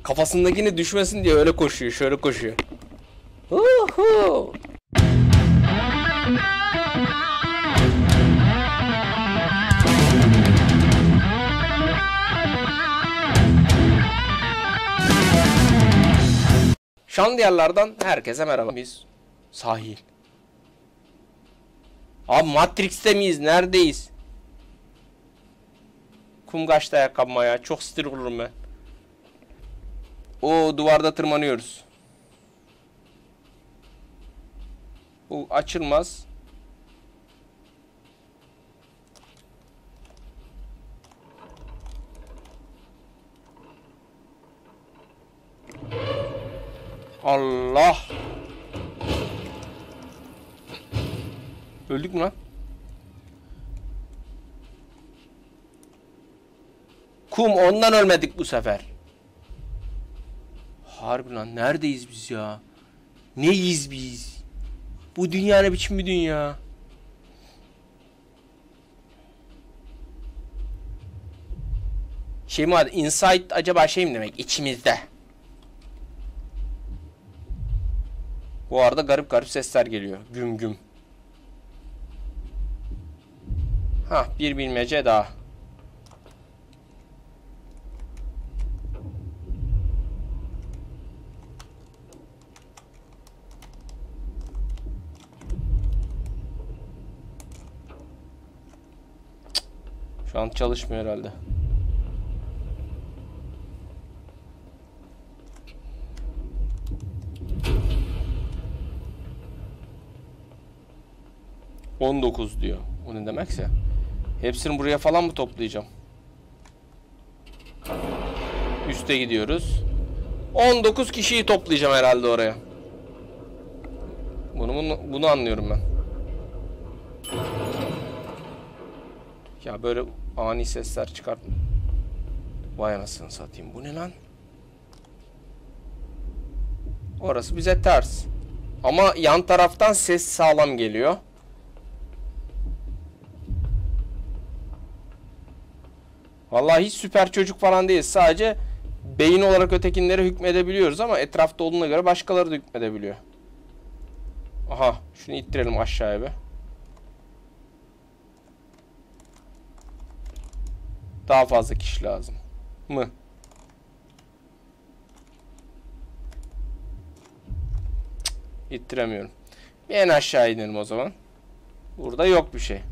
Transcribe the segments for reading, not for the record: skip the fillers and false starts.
Kafasındakini düşmesin diye öyle koşuyor, şöyle koşuyor. Uhu. Şandiyarlardan herkese merhaba. Biz sahil. Abi Matrix'te miyiz? Neredeyiz? Kum kaçtı ayakkabıma ya. Çok sinir olurum ben. O duvarda tırmanıyoruz. Bu açılmaz. Allah. Öldük mü lan? Kum, ondan ölmedik bu sefer. Harbi lan, neredeyiz biz ya? Neyiz biz? Bu dünya ne biçim bir dünya? Şey mi vardı? Inside acaba şey mi demek? İçimizde. Bu arada garip garip sesler geliyor. Güm güm. Hah, bir bilmece daha. Şu an çalışmıyor herhalde. ...19 diyor. O ne demekse. Hepsini buraya falan mı toplayacağım? Üste gidiyoruz. 19 kişiyi toplayacağım herhalde oraya. Bunu anlıyorum ben. Ya böyle ani sesler çıkart. Vay anasını satayım. Bu ne lan? Orası bize ters. Ama yan taraftan ses sağlam geliyor. Vallahi hiç süper çocuk falan değil. Sadece beyin olarak ötekinlere hükmedebiliyoruz ama etrafta olduğuna göre başkaları da hükmedebiliyor. Aha, şunu ittirelim aşağıya be. Daha fazla kişi lazım mı? İttiremiyorum. Bir en aşağı inelim o zaman. Burada yok bir şey.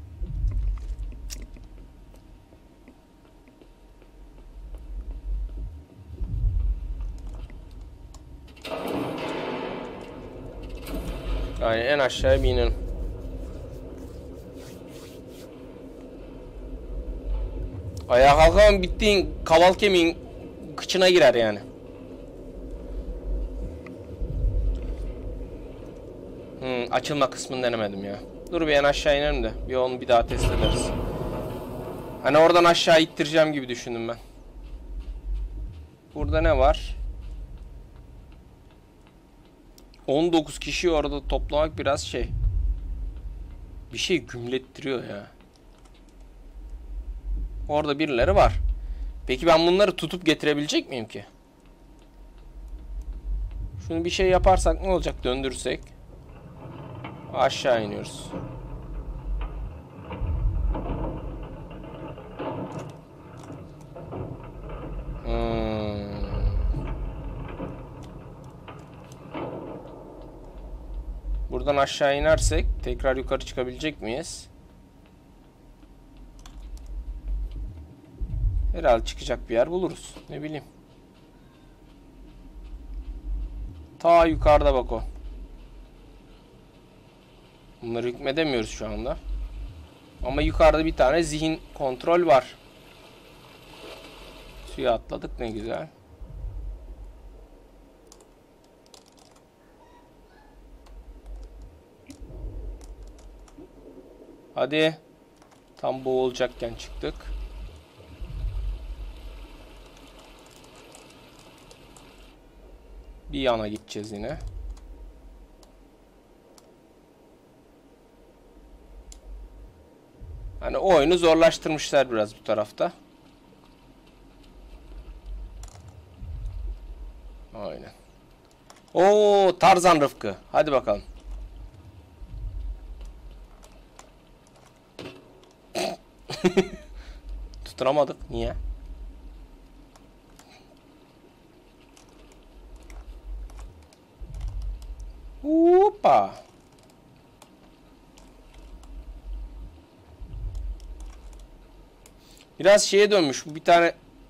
Yani en aşağıya bir inelim. Ayağa kalkamam, bittiğin kaval kemiğin kıçına girer yani. Açılma kısmını denemedim ya. Dur bir en aşağı inelim de bir onu bir daha test ederiz. Hani oradan aşağı ittireceğim gibi düşündüm ben. Burada ne var? 19 kişi orada toplamak biraz şey. Bir şey gümlettiriyor ya. Orada birileri var. Peki ben bunları tutup getirebilecek miyim ki? Şunu bir şey yaparsak ne olacak, döndürsek? Aşağı iniyoruz. Buradan aşağı inersek tekrar yukarı çıkabilecek miyiz? Herhalde çıkacak bir yer buluruz. Ne bileyim. Ta yukarıda bak o. Bunları hükmedemiyoruz şu anda. Ama yukarıda bir tane zihin kontrol var. Suya atladık, ne güzel. Hadi. Tam boğulacakken çıktık. Bir yana gideceğiz yine. Hani o oyunu zorlaştırmışlar biraz bu tarafta. Aynen. Oo, Tarzan Rıfkı. Hadi bakalım. Tutturamadık. Niye? Hoppa. Biraz şeye dönmüş. Bu bir tane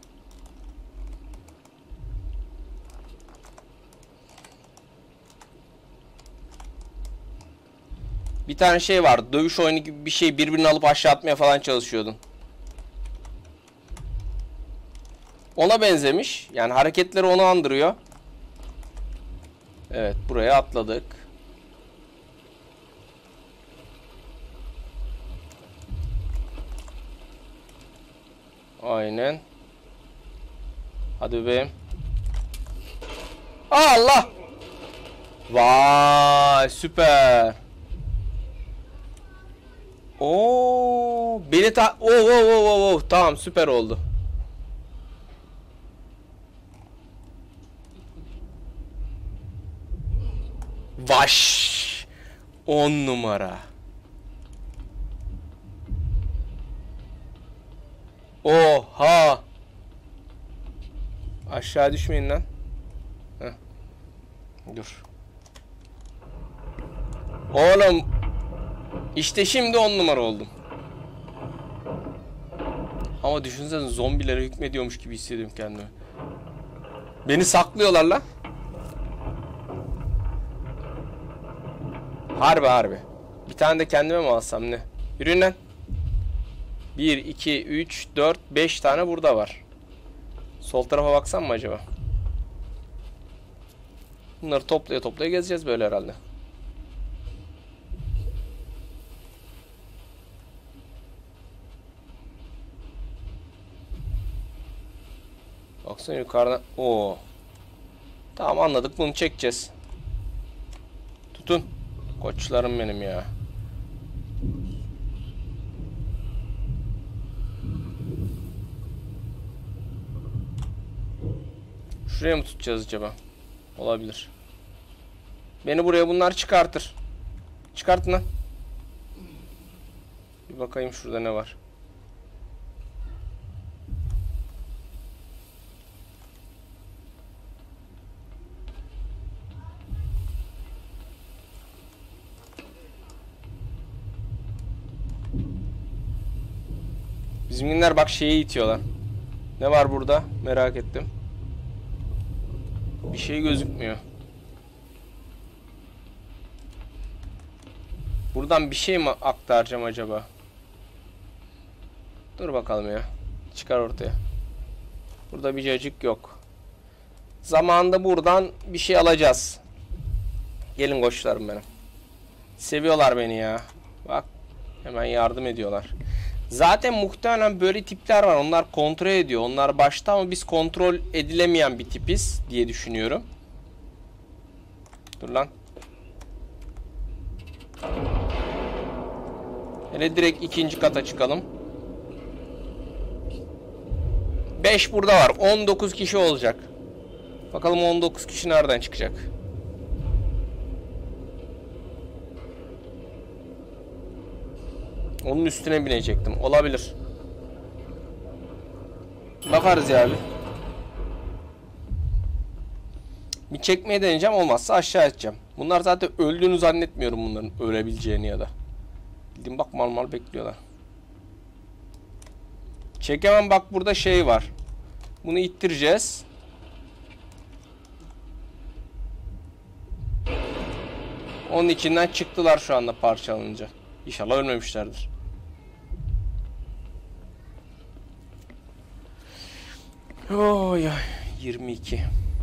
şey vardı. Dövüş oyunu gibi bir şey, birbirini alıp aşağı atmaya falan çalışıyordun. Ona benzemiş. Yani hareketleri onu andırıyor. Evet, buraya atladık. Aynen. Hadi bebeğim. Allah! Vay, süper. Oo, beni tamam, süper oldu. Vaş. 10 numara. Oha. Aşağı düşmeyin lan. Heh. Dur. Oğlum. İşte şimdi 10 numara oldum. Ama düşünsene, zombilere hükmediyormuş gibi hissediyorum kendimi. Beni saklıyorlar lan. Harbi. Bir tane de kendime mi alsam ne? Yürüyün lan. 1, 2, 3, 4, 5 tane burada var. Sol tarafa baksam mı acaba? Bunları toplaya gezeceğiz böyle herhalde. Baksana yukarıdan. Oo. Tamam, anladık, bunu çekeceğiz. Tutun. Koçlarım benim ya. Şuraya mı tutacağız acaba? Olabilir. Beni buraya bunlar çıkartır. Çıkartın lan. Bir bakayım şurada ne var. Bizimkiler bak şeyi itiyorlar. Ne var burada? Merak ettim. Bir şey gözükmüyor. Buradan bir şey mi aktaracağım acaba? Dur bakalım ya. Çıkar ortaya. Burada bir cacık yok. Zamanında buradan bir şey alacağız. Gelin koçlarım benim. Seviyorlar beni ya. Bak. Hemen yardım ediyorlar. Zaten muhtemelen böyle tipler var. Onlar kontrol ediyor. Onlar başta, ama biz kontrol edilemeyen bir tipiz diye düşünüyorum. Dur lan. Hele direkt ikinci kata çıkalım. 5 burada var. 19 kişi olacak. Bakalım 19 kişi nereden çıkacak? Onun üstüne binecektim. Olabilir. Bakarız ya abi. Bir çekmeye deneyeceğim. Olmazsa aşağı edeceğim. Bunlar zaten öldüğünü zannetmiyorum, bunların ölebileceğini ya da. Bildiğin bak, mal bekliyorlar. Çekemem, bak burada şey var. Bunu ittireceğiz. Onun içinden çıktılar şu anda parçalanınca. İnşallah ölmemişlerdir. Oy, 22.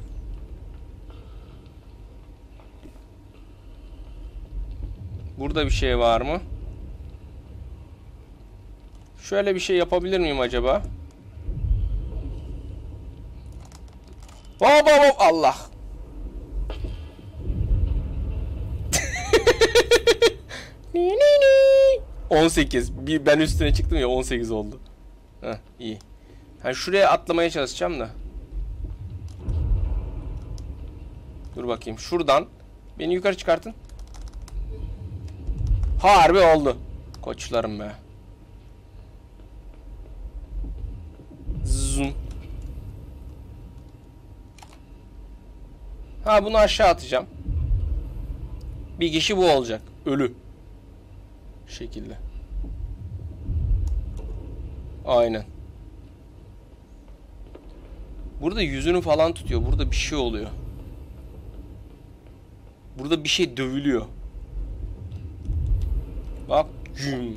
Burada bir şey var mı? Şöyle bir şey yapabilir miyim acaba? Hop hop hop, Allah. 18. Ben üstüne çıktım ya, 18 oldu. Heh, iyi. Ha, şuraya atlamaya çalışacağım da. Dur bakayım. Şuradan. Beni yukarı çıkartın. Harbi oldu. Koçlarım be. Zoom. Ha, bunu aşağı atacağım. Bir kişi bu olacak. Ölü. Şu şekilde. Aynen. Burada yüzünü falan tutuyor. Burada bir şey oluyor. Burada bir şey dövülüyor. Bak. Güm.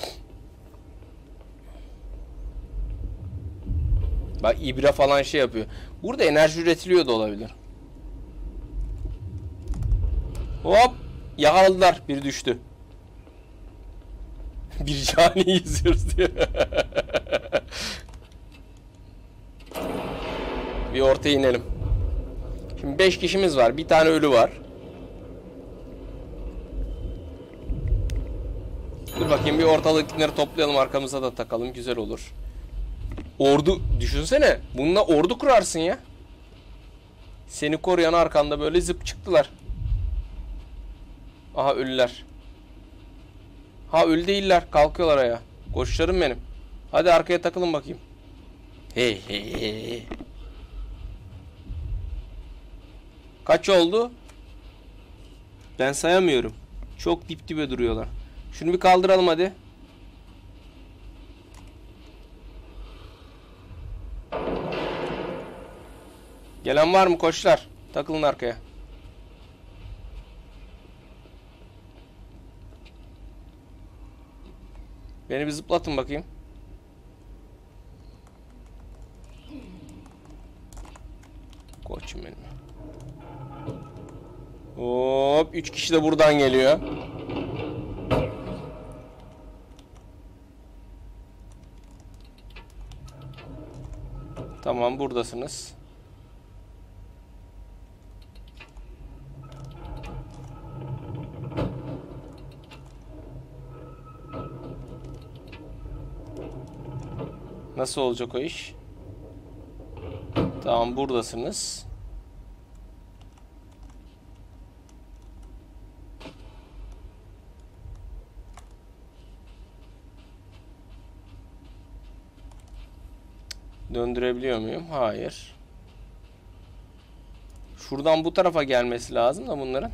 Bak, ibre falan şey yapıyor. Burada enerji üretiliyor da olabilir. Hop. Yakaladılar. Biri düştü. Bir cani izliyoruz diyor. Bir ortaya inelim. Şimdi 5 kişimiz var. Bir tane ölü var. Dur bakayım, bir ortalıkları toplayalım, arkamıza da takalım. Güzel olur. Ordu düşünsene. Bununla ordu kurarsın ya. Seni koruyan arkanda böyle zıp çıktılar. Aha, ölüler. Ha, ölü değiller. Kalkıyorlar ayağa. Koçlarım benim. Hadi arkaya takılın bakayım. Hey hey hey. Kaç oldu? Ben sayamıyorum. Çok dip dibe duruyorlar. Şunu bir kaldıralım hadi. Gelen var mı koçlar? Takılın arkaya. Beni bir zıplatın bakayım. Koçum benim. Hop, 3 kişi de buradan geliyor. Tamam, buradasınız. Nasıl olacak o iş? Tamam, buradasınız. Döndürebiliyor muyum? Hayır. Şuradan bu tarafa gelmesi lazım da bunların.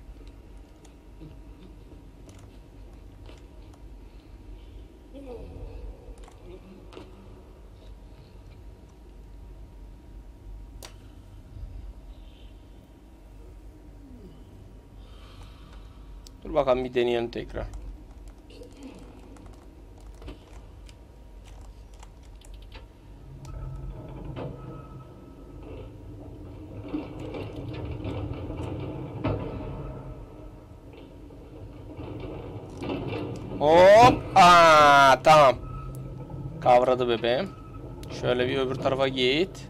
Dur bakalım, bir deneyelim tekrar. Hop. Aa, tamam. Kavradı bebeğim. Şöyle bir öbür tarafa git.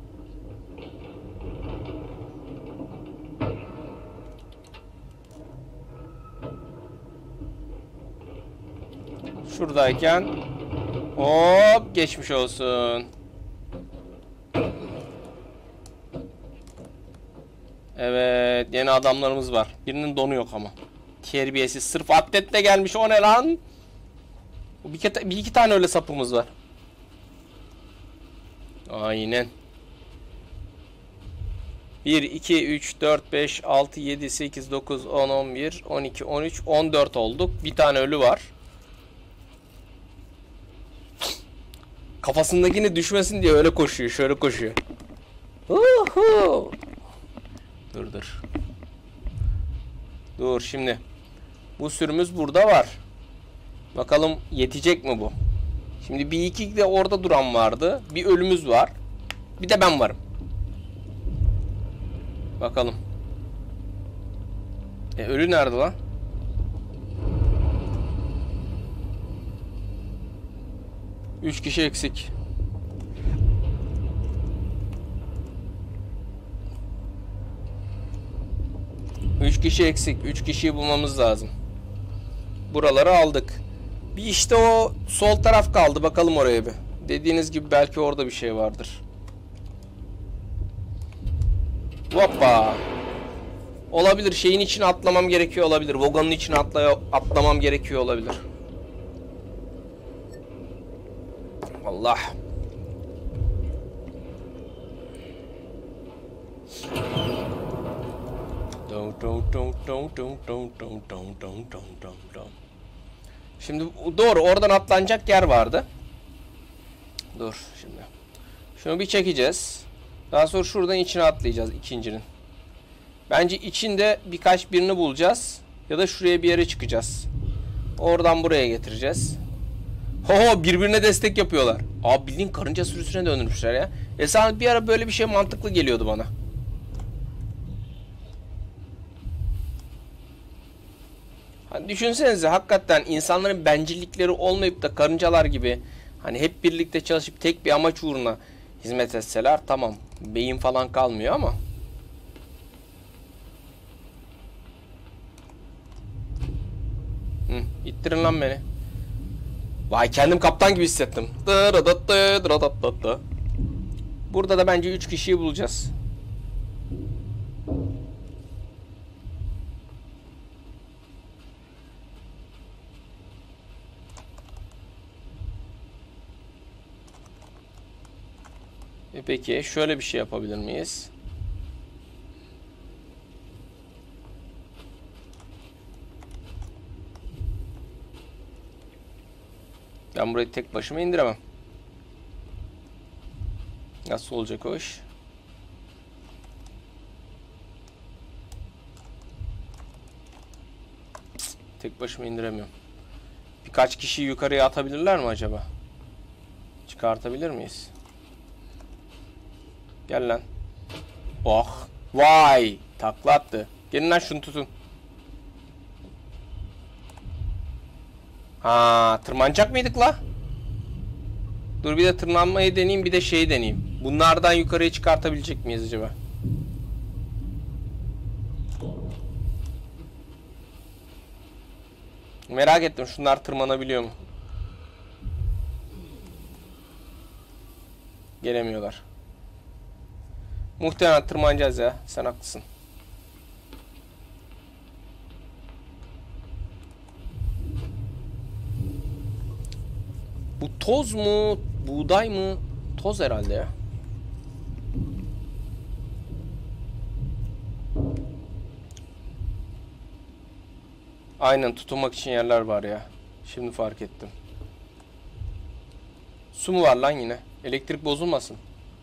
Şuradayken hop, geçmiş olsun. Evet, yeni adamlarımız var. Birinin donu yok ama. Terbiyesiz, sırf atletle gelmiş, o ne lan? Bir iki tane öyle sapımız var. Aynen. 1, 2, 3, 4, 5, 6, 7, 8, 9, 10, 11, 12, 13, 14 olduk. Bir tane ölü var. Kafasındakini düşmesin diye öyle koşuyor. Şöyle koşuyor. Uhu. Dur. Dur şimdi. Bu sürümüz burada var. Bakalım yetecek mi bu? Şimdi bir iki de orada duran vardı. Bir ölümüz var. Bir de ben varım. Bakalım. Ölü nerede lan? Üç kişi eksik. Üç kişi eksik. 3 kişiyi bulmamız lazım. Buraları aldık. Bir işte o sol taraf kaldı. Bakalım oraya bir. Dediğiniz gibi belki orada bir şey vardır. Hoppa. Olabilir. Şeyin içine atlamam gerekiyor olabilir. Vogan'ın içine atlamam gerekiyor olabilir. Allah. Şimdi doğru, oradan atlanacak yer vardı. Dur şimdi. Şunu bir çekeceğiz. Daha sonra şuradan içine atlayacağız ikincinin. Bence içinde birkaç birini bulacağız. Ya da şuraya bir yere çıkacağız. Oradan buraya getireceğiz. Ho, birbirine destek yapıyorlar. Abi bildiğin karınca sürüsüne dönmüşler ya. Esas bir ara böyle bir şey mantıklı geliyordu bana. Hani düşünsenize, hakikaten insanların bencillikleri olmayıp da karıncalar gibi hani hep birlikte çalışıp tek bir amaç uğruna hizmet etseler, tamam beyin falan kalmıyor ama. İttirin lan beni. Vay, kendim kaptan gibi hissettim. Burada da bence 3 kişiyi bulacağız. Peki şöyle bir şey yapabilir miyiz? Ben burayı tek başıma indiremem. Nasıl olacak o iş? Tek başıma indiremiyorum. Birkaç kişiyi yukarıya atabilirler mi acaba? Çıkartabilir miyiz? Gel lan. Oh. Vay. Takla attı. Gelin lan, şunu tutun. Ha, tırmanacak mıydık la? Dur bir de tırmanmayı deneyeyim, bir de şeyi deneyeyim. Bunlardan yukarıya çıkartabilecek miyiz acaba? Merak ettim, şunlar tırmanabiliyor mu? Gelemiyorlar. Muhtemelen tırmanacağız ya. Sen haklısın. Bu toz mu? Buğday mı? Toz herhalde ya. Aynen, tutunmak için yerler var ya. Şimdi fark ettim. Su mu var lan yine? Elektrik bozulmasın.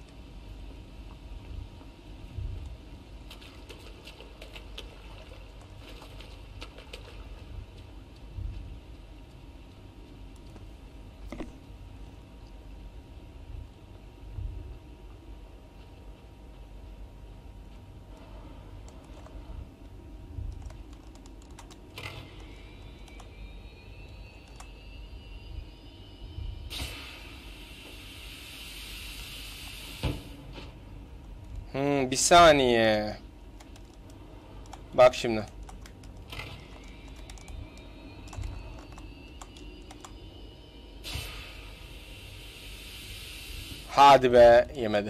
Bir saniye. Bak şimdi. Hadi be, yemedi.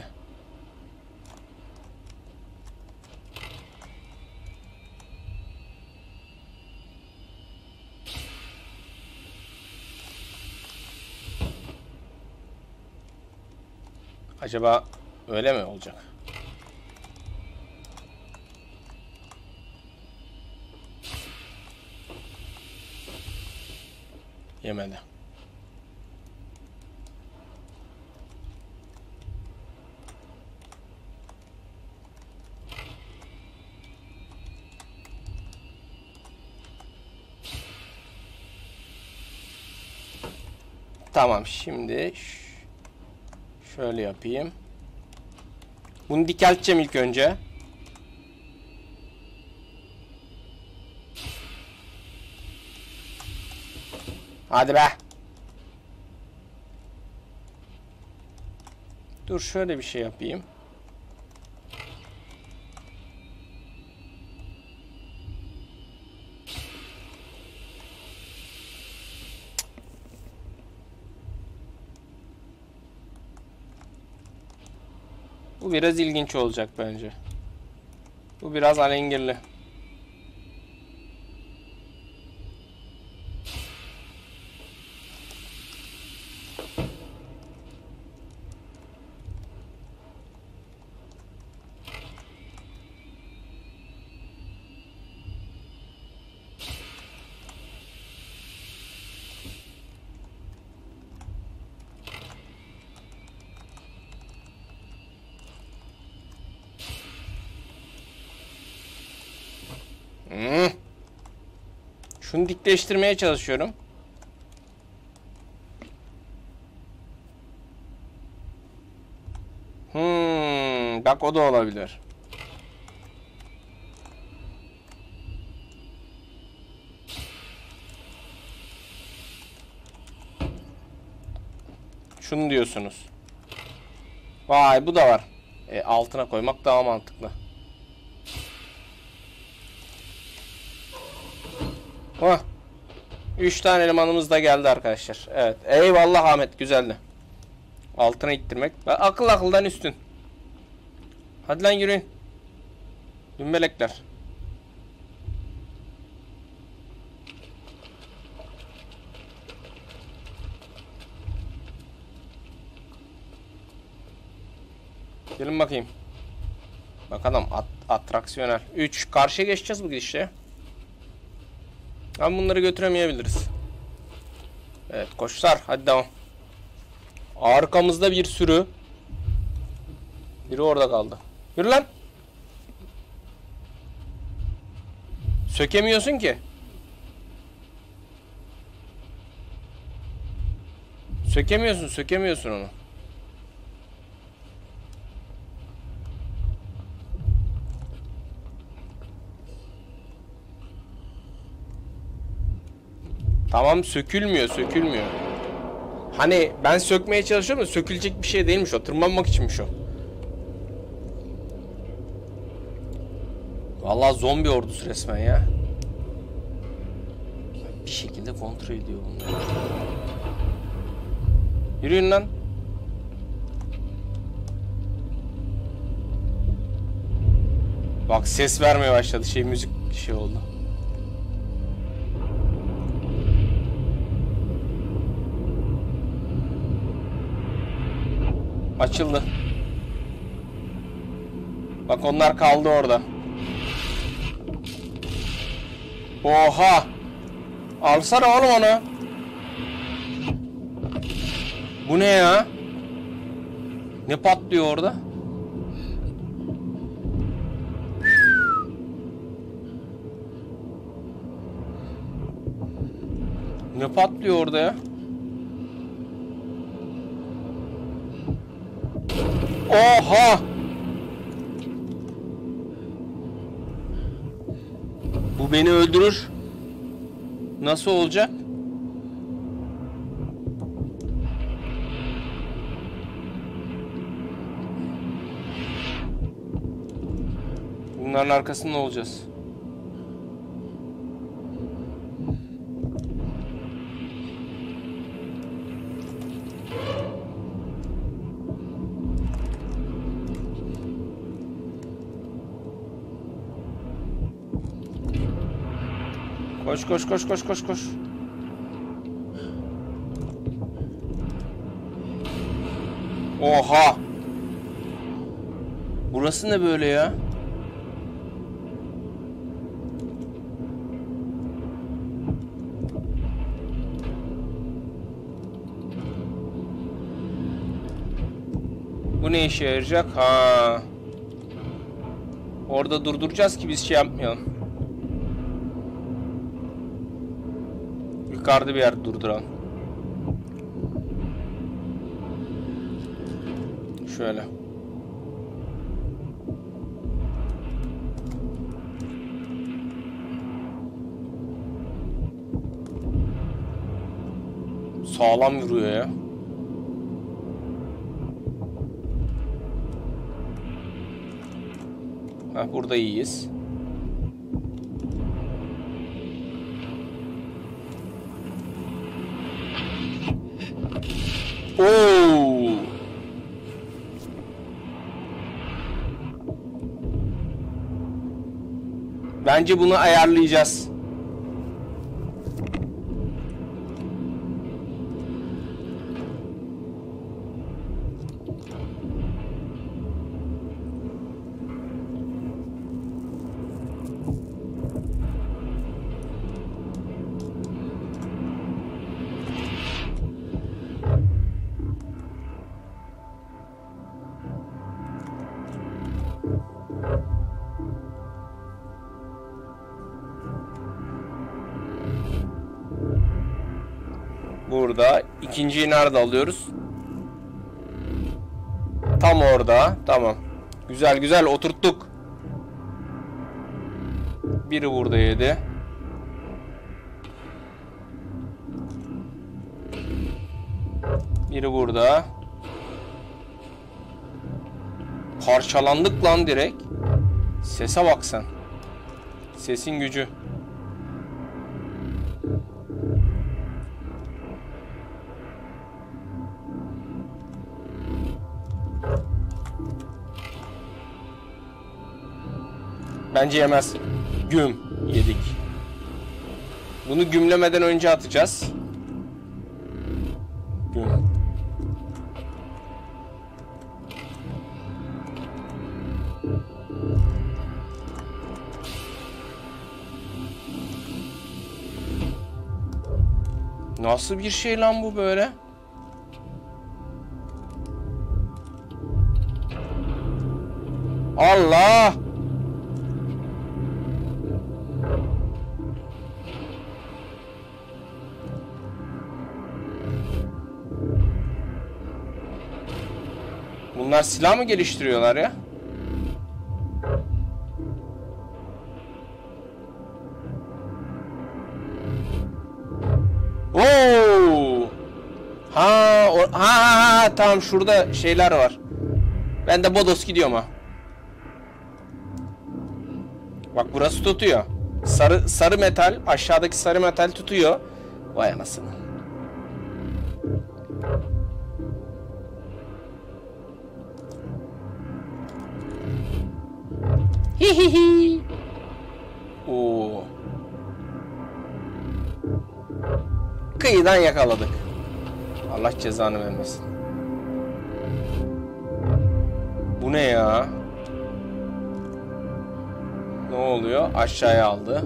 Acaba öyle mi olacak? Yemedi. Tamam, şimdi şöyle yapayım. Bunu dikelteceğim ilk önce. Hadi be. Dur şöyle bir şey yapayım. Bu biraz ilginç olacak bence. Bu biraz alengirli. Şunu dikleştirmeye çalışıyorum. Bak o da olabilir. Şunu diyorsunuz. Vay, bu da var. Altına koymak daha mantıklı. Hah. 3 tane elemanımız da geldi arkadaşlar. Evet. Eyvallah Ahmet, güzeldi. Altına ittirmek. Akıl akıldan üstün. Hadi lan yürüyün. Dümbelekler. Gelin bakayım. Bakalım atraksiyonel. 3. Karşıya geçeceğiz bu gidişle. Ama bunları götüremeyebiliriz. Evet koçlar, hadi devam. Arkamızda bir sürü. Biri orada kaldı. Yürü lan. Sökemiyorsun ki. Sökemiyorsun onu. Tamam, sökülmüyor. Hani ben sökmeye çalışıyorum da sökülecek bir şey değilmiş o. Tırmanmak içinmiş o. Vallahi zombi ordusu resmen ya. Bir şekilde kontrol ediyor bunları. Yürüyün lan. Bak ses vermeye başladı. Müzik oldu. Açıldı. Bak onlar kaldı orada. Oha! Alsana oğlum onu. Bu ne ya? Ne patlıyor orada? Ne patlıyor orada ya? Oha! Bu beni öldürür. Nasıl olacak? Bunların arkasında olacağız. Koş. Oha! Burası ne böyle ya? Bu ne işe yarayacak? Ha. Orada durduracağız ki biz şey yapmayalım. Yukarıda bir yerde durduralım. Şöyle. Sağlam vuruyor ya. Ha, burada iyiyiz. Oo! Bence bunu ayarlayacağız. Burada. İkinciyi nerede alıyoruz? Tam orada. Tamam. Güzel güzel oturttuk. Biri burada yedi. Biri burada. Parçalandık lan direkt. Sese bak sen. Sesin gücü. Bence yemez. Güm. Yedik. Bunu gümlemeden önce atacağız. Güm. Nasıl bir şey lan bu böyle? Allah! Bunlar silah mı geliştiriyorlar ya? Oo! Ha, tamam şurada şeyler var. Ben de bodos gidiyorum ha. Bak burası tutuyor. Sarı metal, aşağıdaki sarı metal tutuyor. Vay anasını. Hihihi. Oo. Kıyıdan yakaladık. Allah cezanı vermesin. Bu ne ya? Ne oluyor? Aşağıya aldı.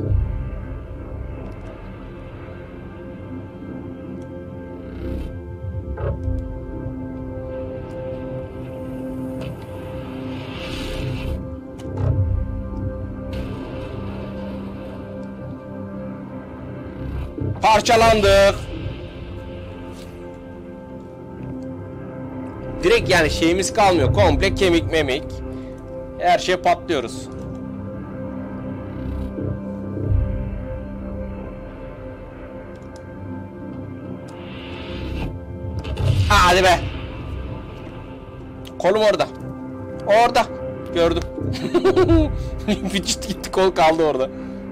Parçalandık. Direkt yani şeyimiz kalmıyor. Komple kemik memik. Her şey patlıyoruz. Hadi be. Kolum orada. Orada. Gördüm. Vücut gitti, kol kaldı orada.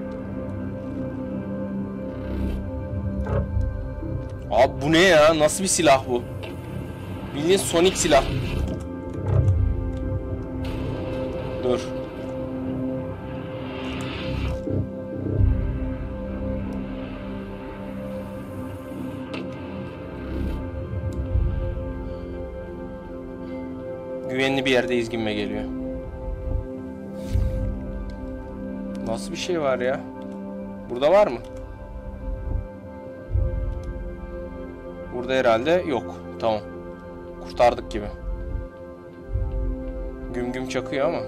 Abi bu ne ya? Nasıl bir silah bu? Bildiğin Sonic silah. Dur. Güvenli bir yerdeyiz gibime geliyor. Nasıl bir şey var ya? Burada var mı? Burada herhalde yok. Tamam. Kurtardık gibi. Güm güm çakıyor ama.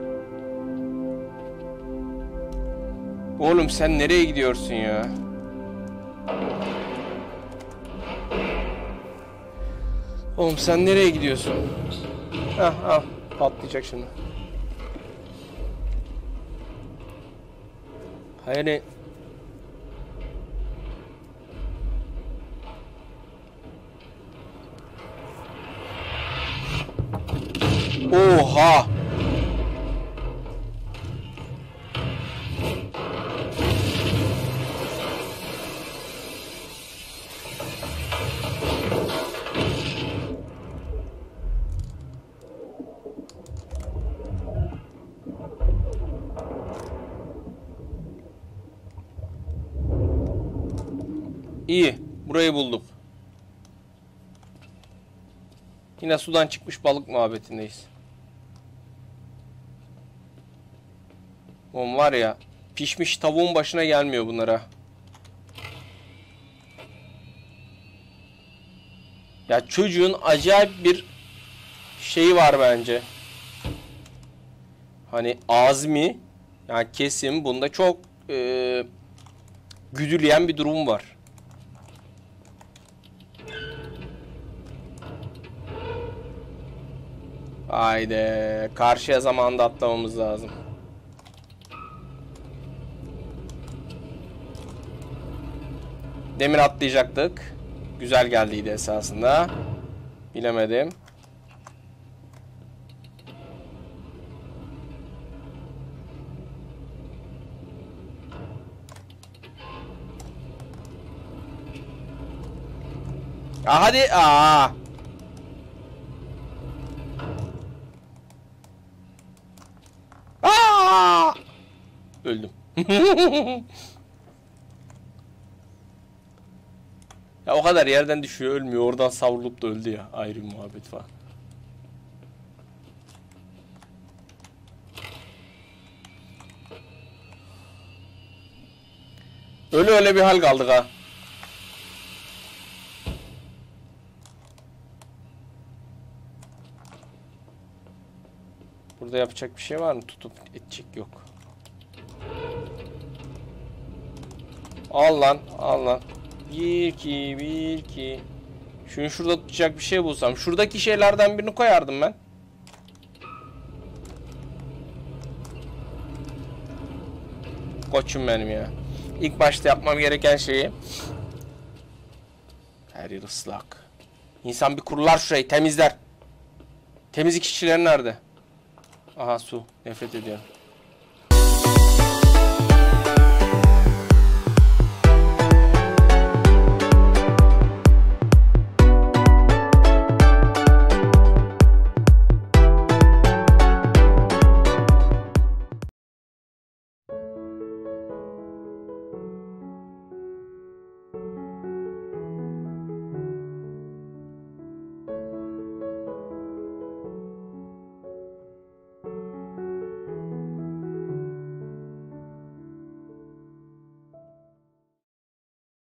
Oğlum sen nereye gidiyorsun ya? Oğlum sen nereye gidiyorsun? Hah, al. Patlayacak şimdi. Hayır. Oha! İyi, burayı buldum. Yine sudan çıkmış balık muhabbetindeyiz. Oğlum var ya, pişmiş tavuğun başına gelmiyor bunlara. Ya çocuğun acayip bir şeyi var bence. Hani azmi, yani kesim bunda çok güdüleyen bir durum var. Haydi. Karşıya zamanında atlamamız lazım. Demir atlayacaktık. Güzel geldiydi esasında. Bilemedim. Hadi. Öldüm. Ya o kadar yerden düşüyor, ölmüyor. Oradan savrulup da öldü ya. Ayrı bir muhabbet falan. Öyle bir hal kaldık ha. Burada yapacak bir şey var mı? Tutup edecek yok. Al lan, al lan. Bir iki. Şunu şurada tutacak bir şey bulsam. Şuradaki şeylerden birini koyardım ben. Koçum benim ya. İlk başta yapmam gereken şeyi. Her yer ıslak. İnsan bir kurular şurayı, temizler. Temizlik işçileri nerede? Aha, su. Nefret ediyorum.